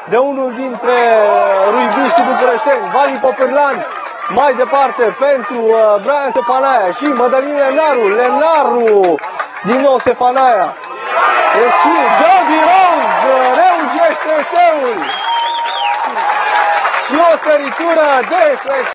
de unul dintre ruibiștii bucureșteni, Vali Popârlan, mai departe pentru Brian Stefanaia și Mădălin Lenaru, din nou Stefanaia. Și Jody Rose reușește seul. Și o săritură de